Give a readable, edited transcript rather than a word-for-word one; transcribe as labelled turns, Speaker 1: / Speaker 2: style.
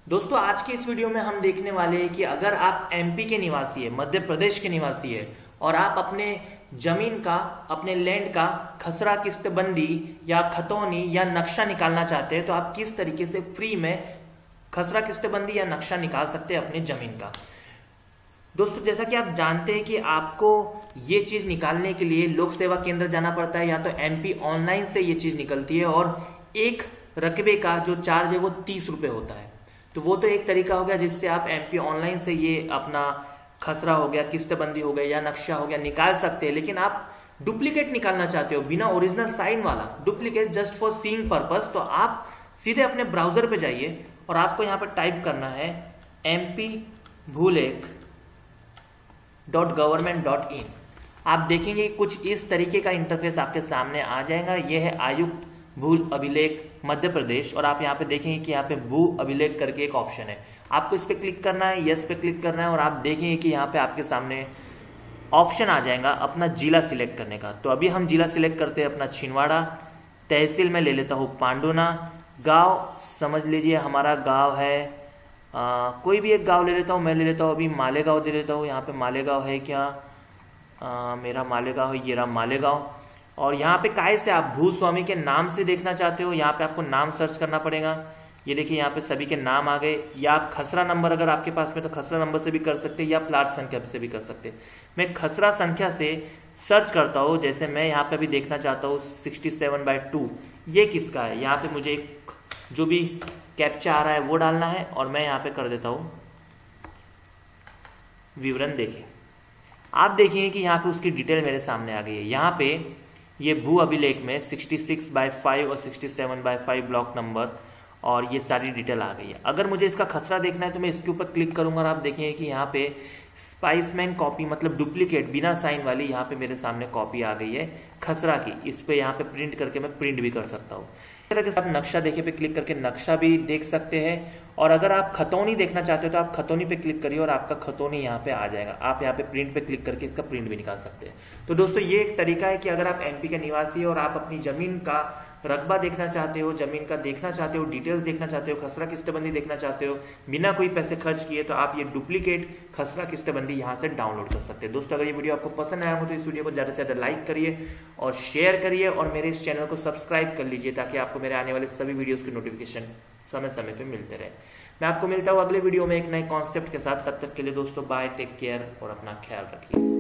Speaker 1: दोस्तों आज की इस वीडियो में हम देखने वाले हैं कि अगर आप एमपी के निवासी है, मध्य प्रदेश के निवासी है और आप अपने जमीन का, अपने लैंड का खसरा किस्तबंदी या खतौनी या नक्शा निकालना चाहते हैं तो आप किस तरीके से फ्री में खसरा किस्तबंदी या नक्शा निकाल सकते हैं अपने जमीन का। दोस्तों जैसा कि आप जानते हैं कि आपको ये चीज निकालने के लिए लोक सेवा केंद्र जाना पड़ता है या तो एमपी ऑनलाइन से ये चीज निकलती है और एक रकबे का जो चार्ज है वो 30 रुपए होता है। तो वो तो एक तरीका हो गया जिससे आप एमपी ऑनलाइन से ये अपना खसरा हो गया, किस्तबंदी हो गया या नक्शा हो गया निकाल सकते हैं। लेकिन आप डुप्लीकेट निकालना चाहते हो बिना ओरिजिनल साइन वाला, duplicate just for seeing purpose, तो आप सीधे अपने ब्राउजर पे जाइए और आपको यहाँ पे टाइप करना है mpbhulekhgv.in। आप देखेंगे कुछ इस तरीके का इंटरफेस आपके सामने आ जाएगा। यह है आयुक्त भू अभिलेख मध्य प्रदेश और आप यहाँ पे देखेंगे कि यहाँ पे भू अभिलेख करके एक ऑप्शन है, आपको इस पे क्लिक करना है, यस पे क्लिक करना है और आप देखेंगे कि यहाँ पे आपके सामने ऑप्शन आ जाएगा अपना जिला सिलेक्ट करने का। तो अभी हम जिला सिलेक्ट करते हैं अपना छिंदवाड़ा, तहसील में ले लेता हूँ पांडुना, गांव समझ लीजिए हमारा गांव है कोई भी एक गांव ले लेता हूँ, मैं ले लेता हूँ अभी मालेगांव दे लेता हूँ। यहाँ पे मालेगांव है क्या, मेरा मालेगांव है, ये रहा मालेगांव। और यहाँ पे काय से आप भूस्वामी के नाम से देखना चाहते हो, यहाँ पे आपको नाम सर्च करना पड़ेगा। ये देखिए यहाँ पे सभी के नाम आ गए, या आप खसरा नंबर अगर आपके पास में तो खसरा नंबर से भी कर सकते हैं या प्लाट संख्या से भी कर सकते हैं। मैं खसरा संख्या से सर्च करता हूँ, जैसे मैं यहाँ पे भी देखना चाहता हूँ 67/2 ये किसका है। यहाँ पे मुझे जो भी कैप्चा आ रहा है वो डालना है और मैं यहाँ पे कर देता हूँ विवरण। देखिए आप देखेंगे कि यहाँ पे उसकी डिटेल मेरे सामने आ गई है। यहाँ पे ये भू अभिलेख में 66/5 और 67/5 ब्लॉक नंबर और ये सारी डिटेल आ गई है। अगर मुझे इसका खसरा देखना है तो मैं इसके ऊपर क्लिक करूंगा और आप देखेंगे कि यहाँ पे स्पाइसमैन कॉपी मतलब डुप्लीकेट बिना साइन वाली यहाँ पे मेरे सामने कॉपी आ गई है खसरा की। इस पे यहाँ पे प्रिंट करके मैं प्रिंट भी कर सकता हूँ। इस तरह के आप नक्शा देखे पे क्लिक करके नक्शा भी देख सकते हैं और अगर आप खतौनी देखना चाहते हो तो आप खतौनी पे क्लिक करिए और आपका खतौनी यहाँ पे आ जाएगा। आप यहाँ पे प्रिंट पे क्लिक करके इसका प्रिंट भी निकाल सकते हैं। तो दोस्तों ये एक तरीका है कि अगर आप एमपी के निवासी और आप अपनी जमीन का रकबा देखना चाहते हो, जमीन का देखना चाहते हो, डिटेल्स देखना चाहते हो, खसरा किस्तबंदी देखना चाहते हो बिना कोई पैसे खर्च किए, तो आप ये डुप्लीकेट खसरा किस्तबंदी यहाँ से डाउनलोड कर सकते हैं। दोस्तों अगर ये वीडियो आपको पसंद आया हो तो इस वीडियो को ज्यादा से ज्यादा लाइक करिए और शेयर करिए और मेरे इस चैनल को सब्सक्राइब कर लीजिए ताकि आपको मेरे आने वाले सभी वीडियोस के नोटिफिकेशन समय समय पे मिलते रहे। मैं आपको मिलता हूँ अगले वीडियो में एक नए कॉन्सेप्ट के साथ। तब तक के लिए दोस्तों बाय, टेक केयर और अपना ख्याल रखिए।